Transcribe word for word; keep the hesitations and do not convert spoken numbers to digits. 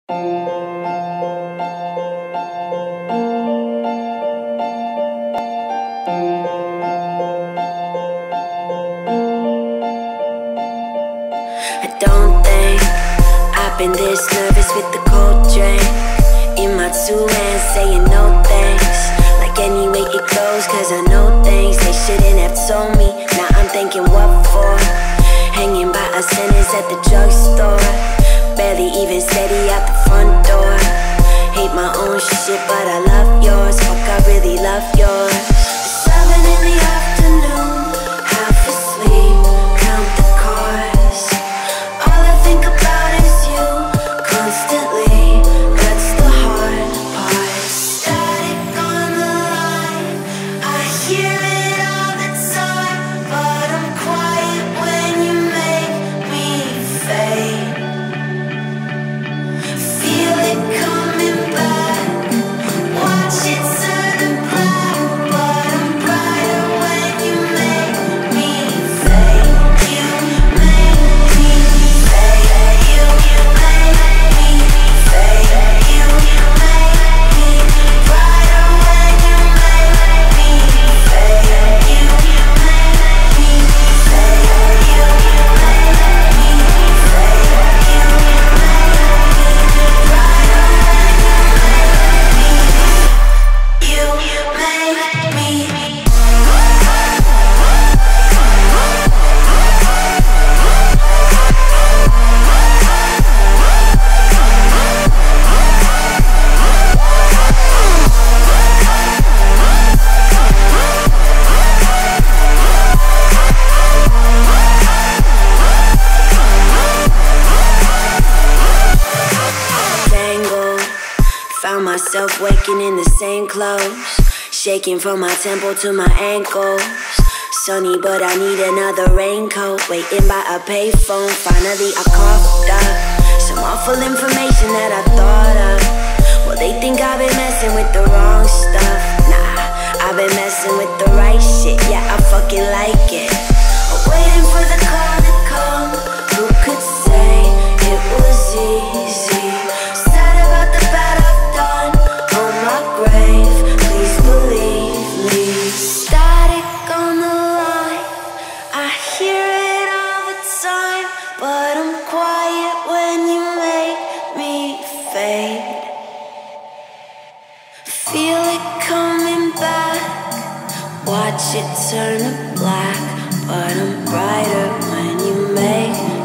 I don't think I've been this nervous with the cold drink in my two hands, saying no thanks. Like any way it goes, cause I know things they shouldn't have told me. Now I'm thinking what for? Hanging by a sentence at the drugstore, barely even steady out the front door. Hate my own shit, but I love yours. Fuck, I really love yours. Seven in the afternoon, half asleep, count the cars. All I think about is you constantly. That's the hard part. Static on the line, I hear it all the time, but I'm quiet when you make me fade. Feel it coming back, watch it turn black, but I'm brighter when you make me fade. You make me fade. You make me fade. You make me brighter when you make me fade. You make me fade. You make me fade. You make me brighter when you make me. You make me. Tangled, found myself waking in the same clothes, shaking from my temple to my ankles. Sunny, but I need another raincoat. Waiting by a payphone, finally I coughed up some awful information that I thought of. Well, they think I've been messing with the wrong stuff. Nah, I've been messing with the right shit. Yeah, I fucking like it. I'm waiting for the call to come. Who could say it was easy? Sad about the bad I've done on my grave. Please believe me. Static on the line, I hear it all the time, but I'm quiet when you make me fade. Feel it coming back, watch it turn to black, but I'm brighter when you make